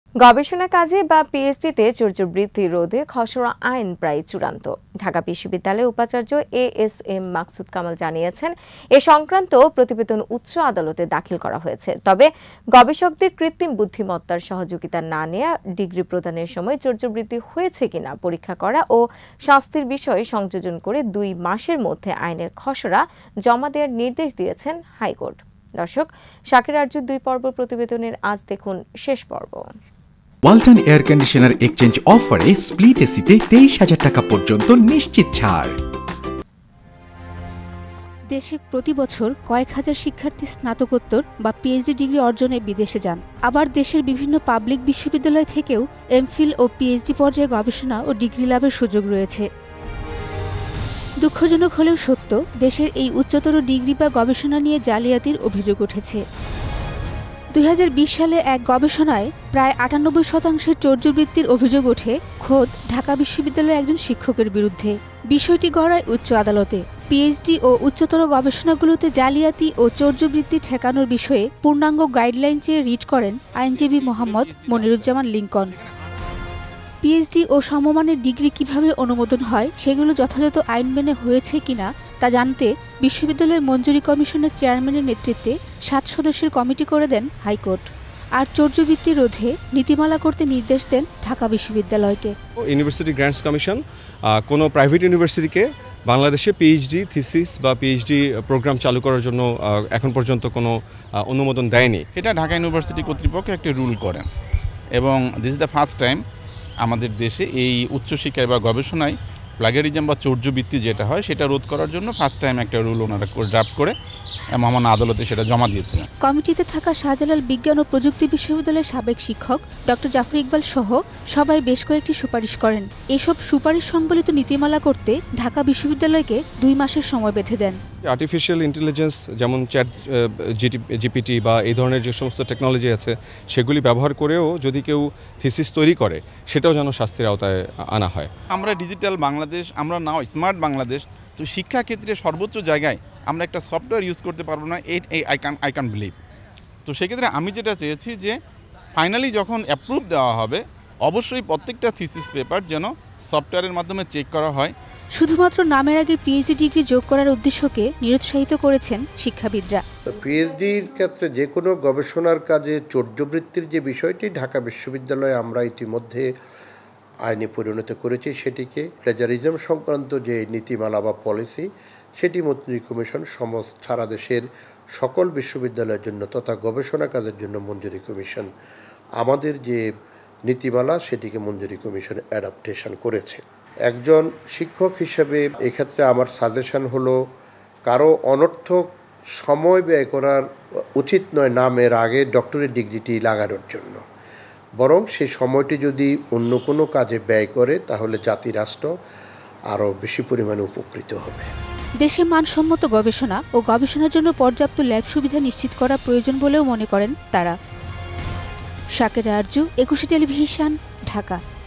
গবেষণা কাজে বা পিএইচডিতে চর্যাবৃত্তি রোধে খসড়া আইন প্রায় চূড়ান্ত। ঢাকা বিশ্ববিদ্যালয়ের উপাচার্য এএসএম মাকসুদ কামাল জানিয়েছেন, এ সংক্রান্ত প্রতিবেদন উচ্চ আদালতে দাখিল করা হয়েছে। তবে গবেষকদের কৃত্রিম বুদ্ধিমত্তার সহযোগিতা না নেওয়া, ডিগ্রি প্রদানের সময় চর্যাবৃত্তি হয়েছে কিনা পরীক্ষা করা ও শাস্তির বিষয়ে সংযোজন করে 2 মাসের মধ্যে আইনের খসড়া জমা দেওয়ার নির্দেশ দিয়েছেন হাইকোর্ট। দর্শক, শাকির আরজুর 2 পর্ব প্রতিবেদনের আজ দেখুন শেষ পর্ব। ওয়ালটন এয়ার কন্ডিশনার এক্সচেঞ্জ অফারে স্প্লিট এসিতে 23,000 টাকা পর্যন্ত নিশ্চিত ছাড়। দেশে প্রতি বছর কয়েক হাজার শিক্ষার্থী স্নাতকোত্তর বা পিএইচডি ডিগ্রি অর্জনে বিদেশে যান। আবার দেশের বিভিন্ন পাবলিক বিশ্ববিদ্যালয় থেকেও এমফিল ও পিএইচডি পর্যায়ে গবেষণা ও ডিগ্রি লাভের সুযোগ রয়েছে। দুঃখজনক হলেও সত্য, দেশের এই উচ্চতর ডিগ্রি বা গবেষণা নিয়ে জালিয়াতির অভিযোগ উঠেছে। 2020 সালে এক গবেষণায় প্রায় 98% চর্যাবৃত্তির অভিযোগ ওঠে খোদ ঢাকা বিশ্ববিদ্যালয়ের একজন শিক্ষকের বিরুদ্ধে। বিষয়টি গড়ায় উচ্চ আদালতে। পিএইচডি ও উচ্চতর গবেষণাগুলোতে জালিয়াতি ও চর্যাবৃত্তি ঠেকানোর বিষয়ে পূর্ণাঙ্গ গাইডলাইন চেয়ে রিট করেন আইনজীবী মোহাম্মদ মনিরুজ্জামান লিংকন। পিএইচডি ও সমমানের ডিগ্রি কিভাবে অনুমোদন হয়, সেগুলো যথাযথ আইন মেনে হয়েছে কিনা তা জানতে বিশ্ববিদ্যালয় মঞ্জুরি কমিশনের চেয়ারম্যানের নেতৃত্বে 7 সদস্যের কমিটি করে দেন হাইকোর্ট। আর চর্যাবৃত্তি রোধে নীতিমালা করতে নির্দেশ দেন ঢাকা বিশ্ববিদ্যালয়কে। ইউনিভার্সিটি গ্র্যান্টস কমিশন কোনো প্রাইভেট ইউনিভার্সিটিকে বাংলাদেশে পিএইচডি থিসিস বা পিএইচডি প্রোগ্রাম চালু করার জন্য এখন পর্যন্ত কোনো অনুমোদন দেয়নি। এটা ঢাকা ইউনিভার্সিটি কর্তৃপক্ষ একটা রুল করেন এবং this is the first time আমাদের দেশে এই উচ্চশিক্ষায় বা গবেষণায় প্লাগিয়ারিজম বা চর্যাবৃত্তি যেটা হয় সেটা রোধ করার জন্য ফার্স্ট টাইম একটা রুল ওনারা ড্রাফট করে মহামান্য আদালতে সেটা জমা দিয়েছিলেন। কমিটিতে থাকা শাহজালাল বিজ্ঞান ও প্রযুক্তি বিশ্ববিদ্যালয়ের সাবেক শিক্ষক ডক্টর জাফর ইকবাল সহ সবাই বেশ কয়েকটি সুপারিশ করেন। এসব সুপারিশ সংবলিত নীতিমালা করতে ঢাকা বিশ্ববিদ্যালয়কে 2 মাসের সময় বেঁধে দেন। আর্টিফিশিয়াল ইন্টেলিজেন্স যেমন চ্যাট জিপিটি বা এই ধরনের যে সমস্ত টেকনোলজি আছে সেগুলি ব্যবহার করেও যদি কেউ থিসিস তৈরি করে সেটাও যেন শাস্তির আওতায় আনা হয়। আমরা ডিজিটাল বাংলাদেশ, আমরা নাও স্মার্ট বাংলাদেশ, তো শিক্ষা ক্ষেত্রে সর্বোচ্চ জায়গায় আমরা একটা সফটওয়্যার ইউজ করতে পারবো না, আই ক্যান বিলিভ। তো সেক্ষেত্রে আমি যেটা চেয়েছি যে ফাইনালি যখন অ্যাপ্রুভ দেওয়া হবে অবশ্যই প্রত্যেকটা থিসিস পেপার যেন সফটওয়্যারের মাধ্যমে চেক করা হয়। শুধুমাত্র নামের আগে পিএইচডি ডিগ্রি যোগ করার উদ্দেশ্যকে নিরুৎসাহিত করেছেন শিক্ষাবিদরা। পিএইচডির ক্ষেত্রে যে কোনো গবেষণার কাজে চর্যাবৃত্তির যে বিষয়টি ঢাকা বিশ্ববিদ্যালয়ে আমরা ইতিমধ্যে আইনে পরিণত করেছি, সেটিকে প্লেজারিজম সংক্রান্ত যে নীতিমালা বা পলিসি সেটি মঞ্জুরি কমিশন সারা দেশের সকল বিশ্ববিদ্যালয়ের জন্য তথা গবেষণা কাজের জন্য মঞ্জুরি কমিশন আমাদের যে নীতিমালা সেটিকে মঞ্জুরি কমিশন অ্যাডাপ্টেশন করেছে। একজন শিক্ষক হিসেবে এক্ষেত্রে আমার সাজেশন হলো কারো অনর্থক সময় ব্যয় করার উচিত নয় নামের আগে ডক্টরেট ডিগ্রিটি লাগানোর জন্য, বরং সেই সময়টি যদি অন্য কোনো কাজে ব্যয় করে তাহলে জাতি রাষ্ট্র আরও বেশি পরিমাণে উপকৃত হবে। দেশে মানসম্মত গবেষণা ও গবেষণার জন্য পর্যাপ্ত ল্যাব সুবিধা নিশ্চিত করা প্রয়োজন বলেও মনে করেন তারা। শাকির আরজু, একুশে টেলিভিশন, ঢাকা।